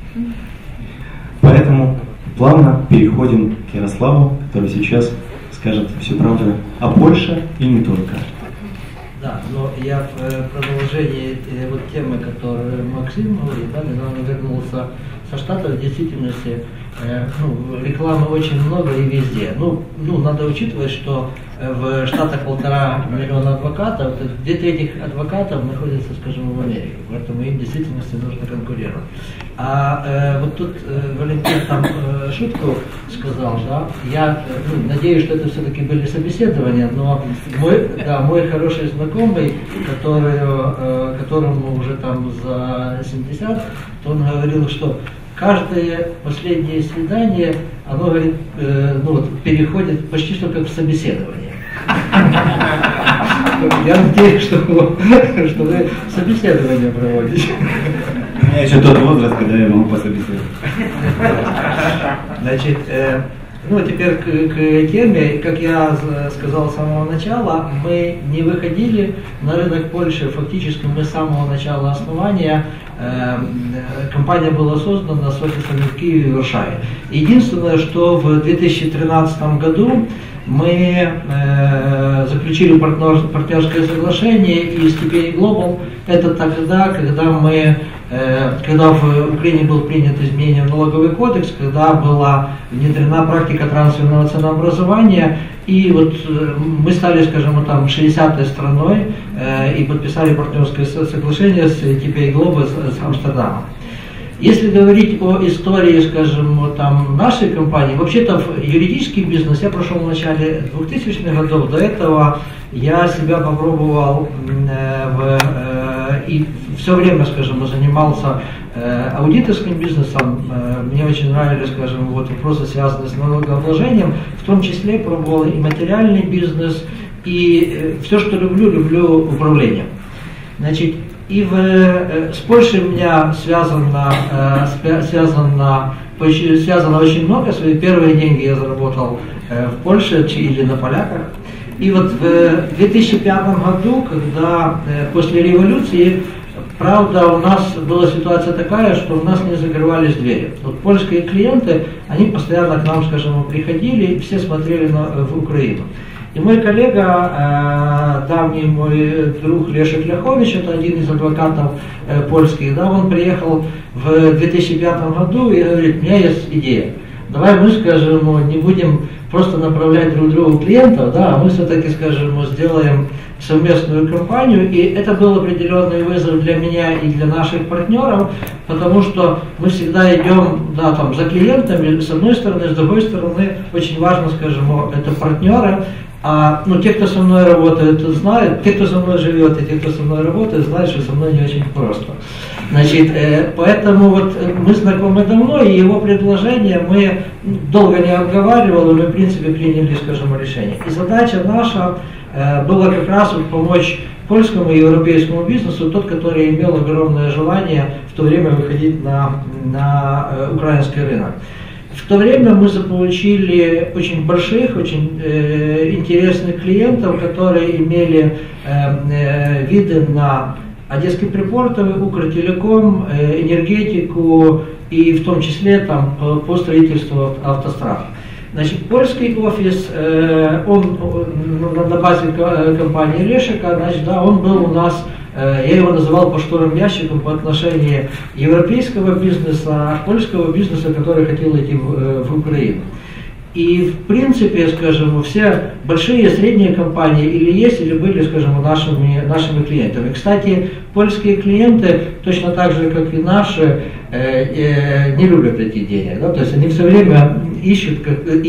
Поэтому плавно переходим к Ярославу, который сейчас скажет всю правду о Польше и не только. Да, но я в продолжении вот темы, которую Максим говорит, да, недавно вернулся со Штатов, в действительности рекламы очень много и везде. Надо учитывать, что в Штатах 1,5 миллиона адвокатов, 2/3 адвокатов находятся, скажем, в Америке, поэтому им в действительности нужно конкурировать. Вот тут Валентин там шутку сказал, да, я надеюсь, что это все-таки были собеседования, но мой хороший знакомый, которому уже там за 70, то он говорил, что каждое последнее свидание, оно, говорит, переходит почти что как в собеседование. Я надеюсь, что вы собеседование проводите. У меня еще тот возраст, когда я могу пособеседовать. Значит, теперь к теме, как я сказал с самого начала, мы не выходили на рынок Польши, фактически мы с самого начала основания, компания была создана с офисами в Киеве и Варшаве. Единственное, что в 2013 году мы заключили партнерское соглашение и с TPA Global, это тогда, когда в Украине был принят изменение в налоговый кодекс, когда была внедрена практика трансферного ценообразования, и вот мы стали, скажем, там 60-й страной и подписали партнерское соглашение с TPA Global с Амстердамом. Если говорить о истории, скажем, там нашей компании, вообще-то в юридический бизнес я прошел в начале 2000-х годов. До этого я себя попробовал и все время, скажем, занимался аудиторским бизнесом. Мне очень нравились, скажем, вопросы, связанные с налогообложением. В том числе пробовал и материальный бизнес, и все, что люблю управление. Значит, и с Польшей у меня связано очень много. Свои первые деньги я заработал в Польше или на поляках. И вот в 2005 году, когда после революции, правда, у нас была ситуация такая, что у нас не закрывались двери. Вот польские клиенты, они постоянно к нам, скажем, приходили, и все смотрели в Украину. И мой коллега, давний мой друг Лешек Ляхович, это один из адвокатов польских, да, он приехал в 2005 году и говорит: у меня есть идея. Давай мы, скажем, не будем просто направлять друг другу клиентов, да, а мы все-таки, скажем, сделаем совместную компанию. И это был определенный вызов для меня и для наших партнеров, потому что мы всегда идем, да, там, за клиентами, с одной стороны, с другой стороны, очень важно, скажем, это партнеры. Те, кто со мной работает, знают, те, кто со мной живет, и те, кто со мной работает, знают, что со мной не очень просто. Значит, поэтому вот мы знакомы давно, и его предложение мы долго не обговаривали, мы в принципе приняли, скажем, решение. И задача наша была как раз помочь польскому и европейскому бизнесу, тот, который имел огромное желание в то время выходить на украинский рынок. В то время мы заполучили очень больших, очень интересных клиентов, которые имели виды на Одесский припортовый, Укртелеком, энергетику и в том числе там, по строительству автострад. Значит, польский офис, он на базе компании Лешека, значит, да, он был у нас, я его называл поштовым ящиком по отношению европейского бизнеса, польского бизнеса, который хотел идти в Украину. И в принципе, скажем, все большие и средние компании или есть, или были, скажем, нашими клиентами. Кстати, польские клиенты, точно так же, как и наши, не любят эти деньги. Да? То есть они все время ищут,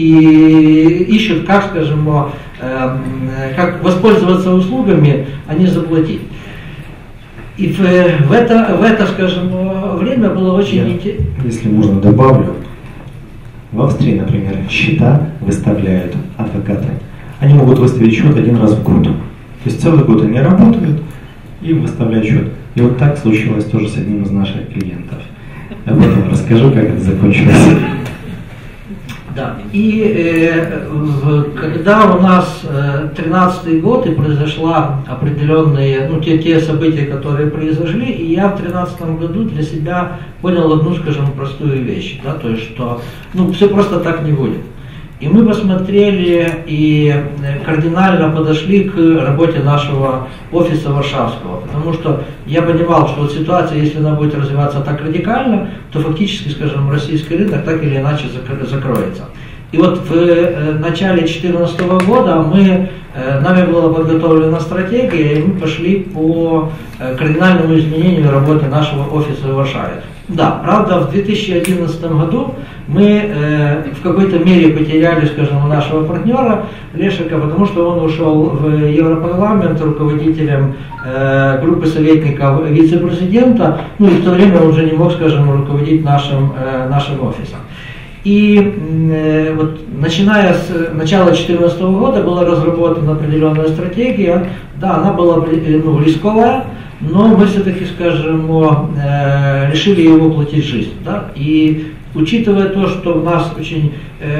как, скажем, как воспользоваться услугами, а не заплатить. И в это, скажем, время было очень интересно. Если можно, добавлю. В Австрии, например, счета выставляют адвокаты. Они могут выставить счет один раз в год. То есть целый год они работают и выставляют счет. И вот так случилось тоже с одним из наших клиентов. Об этом расскажу, как это закончилось. Да. И когда у нас 13-й год и произошла определенные, ну, те события, которые произошли, и я в 13-м году для себя понял одну, скажем, простую вещь, да, то есть, что, ну, все просто так не будет. И мы посмотрели и кардинально подошли к работе нашего офиса Варшавского, потому что я понимал, что вот ситуация, если она будет развиваться так радикально, то фактически, скажем, российский рынок так или иначе закроется. И вот в начале 2014 года нами была подготовлена стратегия, и мы пошли по кардинальному изменению работы нашего офиса в Варшаве. Да, правда, в 2011 году мы в какой-то мере потеряли, скажем, нашего партнера Лешика, потому что он ушел в Европарламент руководителем группы советников вице-президента, ну и в то время он уже не мог, скажем, руководить нашим офисом. И вот начиная с начала 2014 года была разработана определенная стратегия, да, она была рисковая, но мы все-таки, скажем, решили ее воплотить в жизнь. Да? И учитывая то, что у нас очень...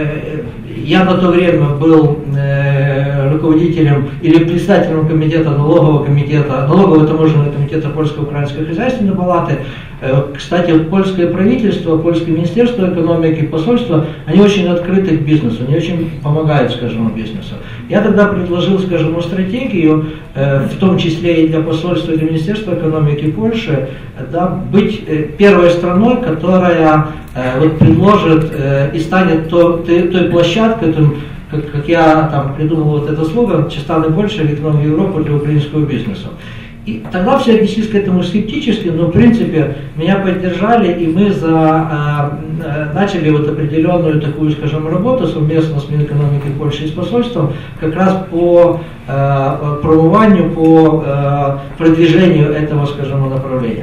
я на то время был руководителем или председателем комитета налогового таможенного комитета Польско-Украинской хозяйственной палаты. Кстати, польское правительство, польское министерство экономики, посольство, они очень открыты к бизнесу, они очень помогают, скажем, бизнесу. Я тогда предложил, скажем, стратегию, в том числе и для посольства, и для Министерства экономики Польши, да, быть первой страной, которая вот предложит и станет той площадкой, как я там придумал вот этот слоган «Частаны Польша, окном в Европу для украинского бизнеса». И тогда все отнеслись к этому скептически, но в принципе меня поддержали, и мы начали вот определенную такую, скажем, работу совместно с Минэкономики Польши и с посольством, как раз по промыванию, по продвижению этого, скажем, направления.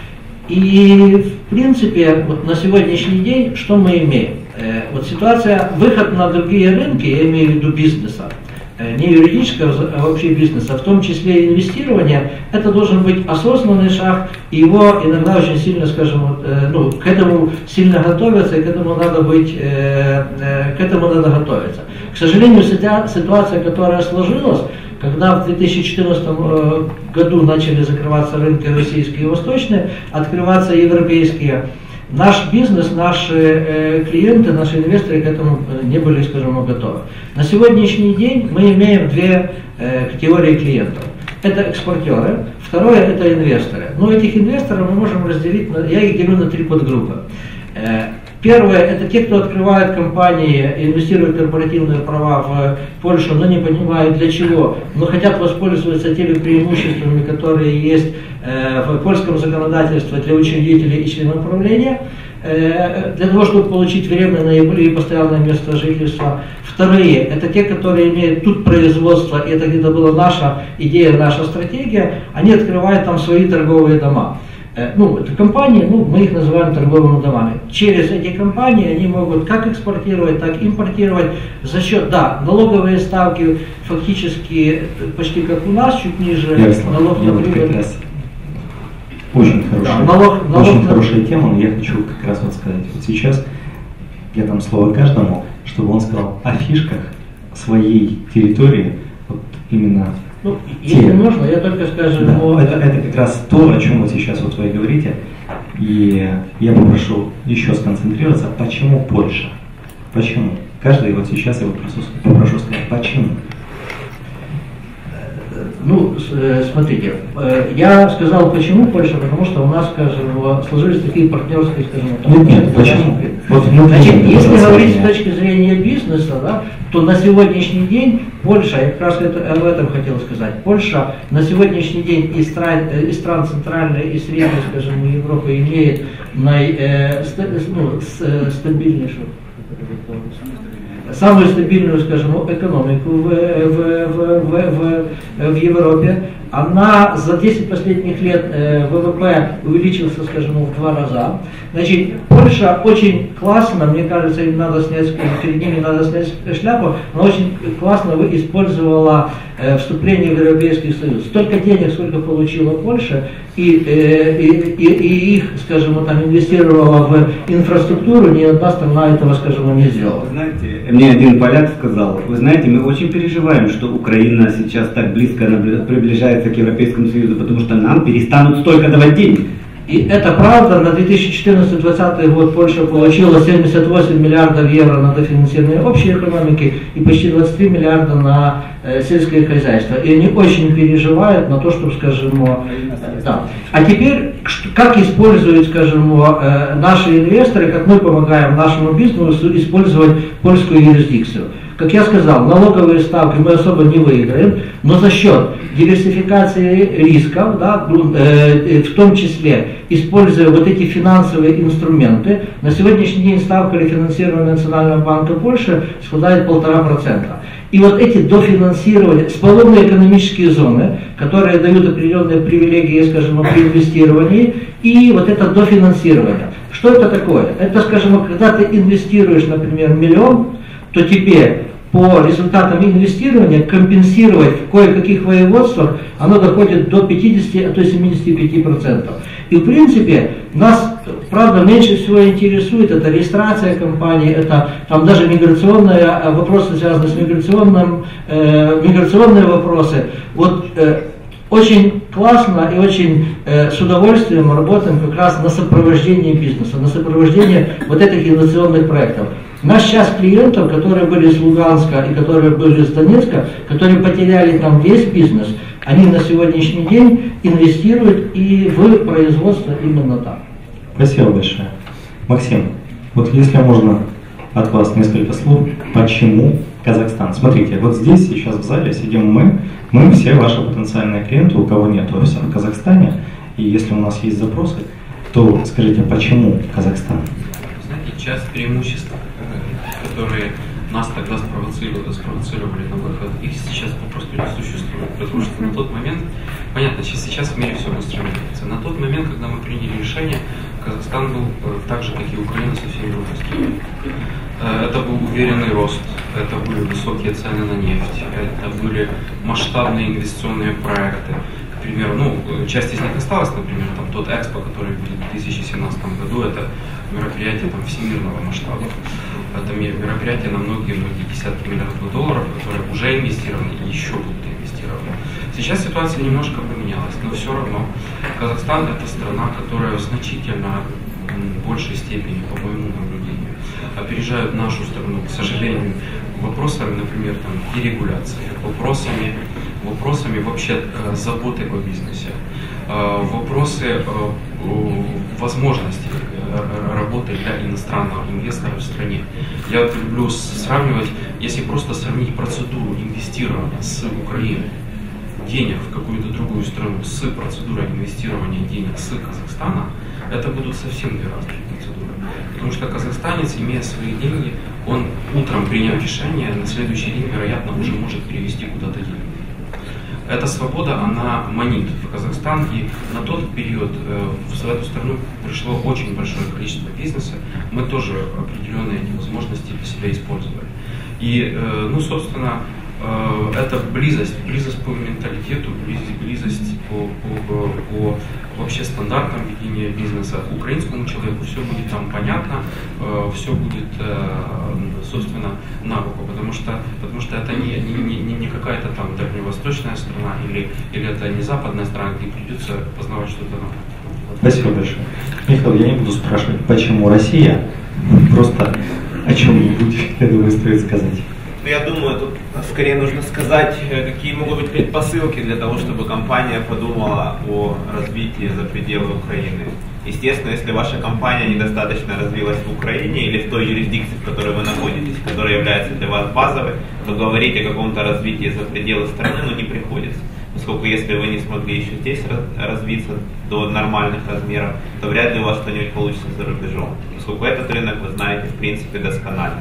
И в принципе вот на сегодняшний день что мы имеем? Вот ситуация, выход на другие рынки, я имею в виду бизнеса, не юридического, а вообще бизнеса, в том числе инвестирование, это должен быть осознанный шаг, и его иногда очень сильно, скажем, к этому сильно готовятся, и к этому надо готовиться. К сожалению, ситуация, которая сложилась, когда в 2014 году начали закрываться рынки российские и восточные, открываться европейские, наш бизнес, наши клиенты, наши инвесторы к этому не были, скажем, готовы. На сегодняшний день мы имеем две категории клиентов. Это экспортеры, второе это инвесторы. Но этих инвесторов мы можем разделить, я их делю на три подгруппы. Первое, это те, кто открывают компании, инвестируют корпоративные права в Польшу, но не понимают для чего, но хотят воспользоваться теми преимуществами, которые есть в польском законодательстве для учредителей и членов правления, для того, чтобы получить временное или постоянное место жительства. Вторые, это те, которые имеют тут производство, и это где-то была наша идея, наша стратегия, они открывают там свои торговые дома. Это компании, мы их называем торговыми домами. Через эти компании они могут как экспортировать, так и импортировать за счет, налоговые ставки фактически почти как у нас, чуть ниже. Налог на прибыль. Очень хорошая тема, но я хочу как раз сказать, вот сейчас я дам слово каждому, чтобы он сказал о фишках своей территории, вот именно. Если можно, я только скажу. Да, это как раз то, о чем вот сейчас вот вы говорите. И я попрошу еще сконцентрироваться, почему Польша? Почему? Каждый вот сейчас я попрошу сказать, почему? Смотрите, я сказал, почему Польша, потому что у нас, скажем, сложились такие партнерские, скажем, нет, почему? Значит, если говорить с точки зрения бизнеса, то на сегодняшний день Польша, я как раз об этом хотел сказать, Польша на сегодняшний день из стран Центральной и Средней, скажем, Европы имеет стабильнейшую, самую стабильную, скажем, экономику в Европе. Она за 10 последних лет ВВП увеличился, скажем, в 2 раза. Значит, Польша очень классно, мне кажется, им надо снять, перед ними надо снять шляпу, она очень классно использовала вступления в Европейский Союз. Столько денег, сколько получила Польша, и их, скажем, там инвестировала в инфраструктуру, ни одна страна этого, скажем, не сделала. Вы знаете, мне один поляк сказал, вы знаете, мы очень переживаем, что Украина сейчас так близко приближается к Европейскому Союзу, потому что нам перестанут столько давать денег. И это правда, на 2014-2020 год Польша получила 78 миллиардов евро на дофинансирование общей экономики и почти 23 миллиарда на сельское хозяйство. И они очень переживают на то, чтобы, скажем, да. А теперь, как используют, скажем, наши инвесторы, как мы помогаем нашему бизнесу использовать польскую юрисдикцию. Как я сказал, налоговые ставки мы особо не выиграем, но за счет диверсификации рисков, да, в том числе используя вот эти финансовые инструменты, на сегодняшний день ставка рефинансирования Национального банка Польши составляет 1,5%. И вот эти дофинансирования, свободные экономические зоны, которые дают определенные привилегии, скажем, при инвестировании, и вот это дофинансирование. Что это такое? Это, скажем, когда ты инвестируешь, например, 1 миллион, то тебе по результатам инвестирования компенсировать в кое-каких воеводствах оно доходит до 50, а то и 75%. И в принципе нас, правда, меньше всего интересует это регистрация компании, это там даже миграционные вопросы, связанные с миграционные вопросы. Вот очень классно и очень с удовольствием мы работаем как раз на сопровождении бизнеса, на сопровождении вот этих инновационных проектов. У нас сейчас клиентов, которые были с Луганска и которые были с Донецка, которые потеряли там весь бизнес, они на сегодняшний день инвестируют и в производство именно там. Спасибо большое. Максим, вот если можно от вас несколько слов, почему Казахстан? Смотрите, вот здесь сейчас в зале сидим мы все ваши потенциальные клиенты, у кого нет офиса в Казахстане, и если у нас есть запросы, то скажите, почему Казахстан? Знаете, часть преимуществ, которые нас тогда спровоцировали на выход, их сейчас попросту не существует. Потому что на тот момент, понятно, сейчас в мире все быстро меняется. На тот момент, когда мы приняли решение, Казахстан был так же, как и Украина, совсем другой страной. Это был уверенный рост, это были высокие цены на нефть, это были масштабные инвестиционные проекты. К примеру, часть из них осталась, например, там тот Экспо, который будет в 2017 году, это мероприятие там всемирного масштаба. Это мероприятие на многие-многие десятки миллиардов долларов, которые уже инвестированы и еще будут инвестированы. Сейчас ситуация немножко поменялась, но все равно Казахстан – это страна, которая в значительно большей степени, по моему наблюдению, опережает нашу страну, к сожалению, вопросами, например, там, дерегуляции, вопросами вообще заботы о бизнесе, вопросы возможностей работы для иностранного инвестора в стране. Я вот люблю сравнивать, если просто сравнить процедуру инвестирования с Украиной, денег в какую-то другую страну с процедурой инвестирования денег с Казахстана, это будут совсем две разные процедуры. Потому что казахстанец, имея свои деньги, он утром, приняв решение, на следующий день, вероятно, уже может перевести куда-то деньги. Эта свобода, она манит в Казахстан, и на тот период в эту страну пришло очень большое количество бизнеса. Мы тоже определенные эти возможности для себя использовали. И, собственно, это близость по менталитету, близость по вообще стандартам ведения бизнеса. Украинскому человеку все будет там понятно, все будет, собственно, на руку, потому что это не какая-то там дальневосточная страна или это не западная страна, где придется познавать что-то новое. Спасибо большое. Михаил, я не буду спрашивать, почему Россия, просто о чем-нибудь, я думаю, стоит сказать. Я думаю, тут скорее нужно сказать, какие могут быть предпосылки для того, чтобы компания подумала о развитии за пределы Украины. Естественно, если ваша компания недостаточно развилась в Украине или в той юрисдикции, в которой вы находитесь, которая является для вас базовой, то говорить о каком-то развитии за пределы страны не приходится. Поскольку если вы не смогли еще здесь развиться до нормальных размеров, то вряд ли у вас что-нибудь получится за рубежом. Поскольку этот рынок вы знаете в принципе досконально.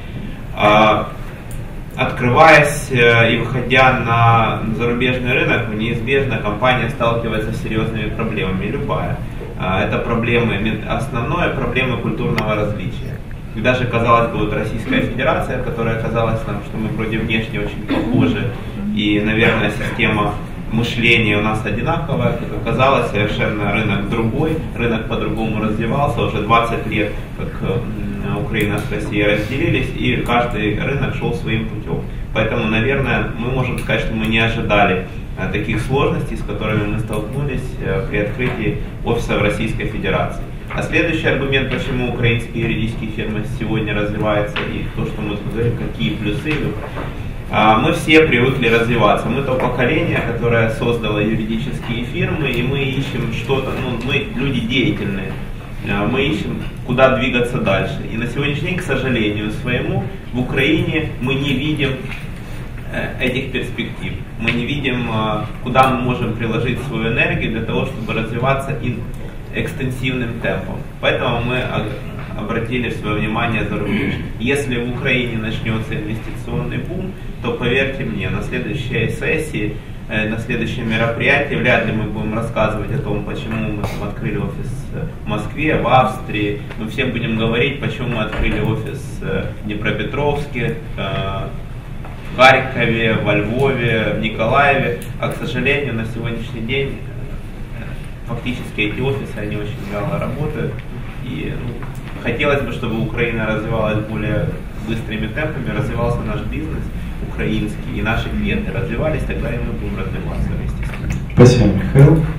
Открываясь и выходя на зарубежный рынок, неизбежно компания сталкивается с серьезными проблемами, любая. Это основная проблема культурного различия. И даже, казалось бы, вот Российская Федерация, которая казалась нам, что мы вроде внешне очень похожи, и, наверное, система мышления у нас одинаковое, как оказалось, совершенно рынок другой, рынок по-другому развивался, уже 20 лет, как Украина с Россией разделились, и каждый рынок шел своим путем. Поэтому, наверное, мы можем сказать, что мы не ожидали таких сложностей, с которыми мы столкнулись при открытии офиса в Российской Федерации. А следующий аргумент, почему украинские юридические фирмы сегодня развиваются, и то, что мы говорим, какие плюсы. Мы все привыкли развиваться. Мы то поколение, которое создало юридические фирмы, и мы ищем что-то, мы люди деятельные, мы ищем, куда двигаться дальше. И на сегодняшний день, к сожалению своему, в Украине мы не видим этих перспектив. Мы не видим, куда мы можем приложить свою энергию для того, чтобы развиваться экстенсивным темпом. Поэтому мы обратили свое внимание за рубеж. Если в Украине начнется инвестиционный бум, то поверьте мне, на следующей сессии, на следующем мероприятии вряд ли мы будем рассказывать о том, почему мы там открыли офис в Москве, в Австрии. Мы всем будем говорить, почему мы открыли офис в Днепропетровске, в Харькове, во Львове, в Николаеве. А, к сожалению, на сегодняшний день фактически эти офисы, они очень вяло работают. И хотелось бы, чтобы Украина развивалась более быстрыми темпами, развивался наш бизнес украинский, и наши клиенты развивались, тогда и мы будем развиваться вместе с ними. Спасибо, Михаил.